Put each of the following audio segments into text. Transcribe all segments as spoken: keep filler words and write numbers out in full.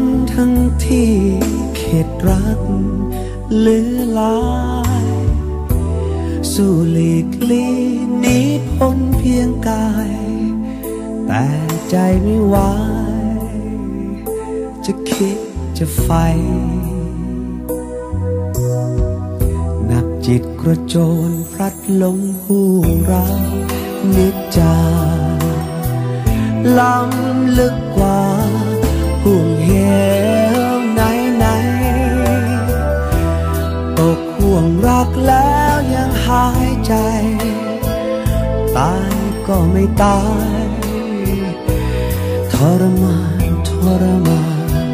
ทั้งที่เข็ดรักเหลือหลายสู้หลีกลี่หนีพ้นเพียงกายแต่ใจไม่ไหวจะคิดจะไฟหนักจิตกระโจนพลัดลงหูรักนิจจาล้ำลึกกว่าห่วงเหวไหนไหนตกห่วงรักแล้วยังหายใจตายก็ไม่ตายทรมานทรมาน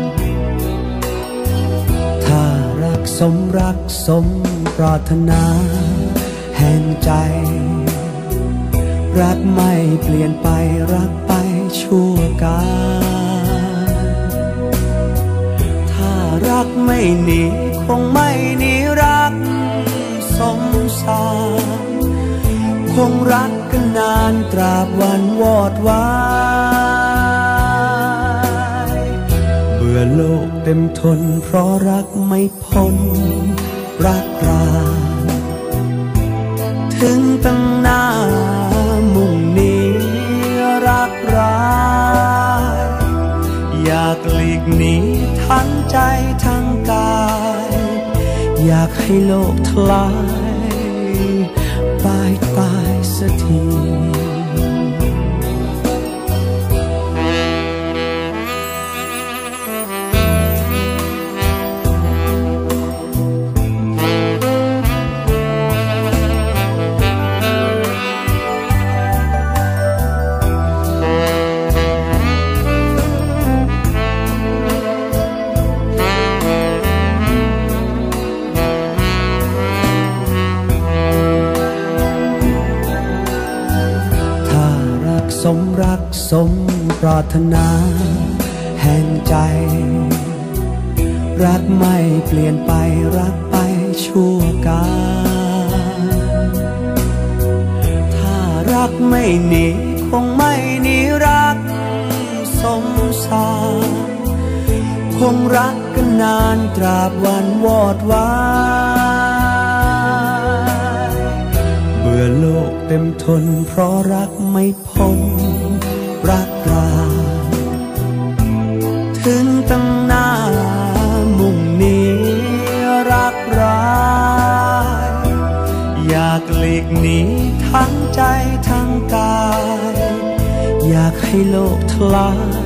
ถ้ารักสมรักสมปรารถนาแห่งใจรักไม่เปลี่ยนไปรักไปชั่วกาลถ้ารักไม่หนีคงไม่หนีรักสมสารคงรักกันนานตราบวันวอดวายเบื่อโลกเต็มทนเพราะรักไม่พ้นรักราถึงตั้งหน้ามุ่งหนีรักร้ายอยากหลีกหนีทั้งใจทั้งกายอยากให้โลกทลายตายตายสักทีสมรักสมปรารถนาแห่งใจรักไม่เปลี่ยนไปรักไปชั่วกาลถ้ารักไม่หนีคงไม่หนีรักสมสารคงรักกันนานตราบวันวอดวายเบื่อโลกเต็มทนเพราะรักไม่พ้นรักราถึงตั้งหน้ามุ่งหนีรักร้ายอยากหลีกหนีทั้งใจทั้งกายอยากให้โลกทลาย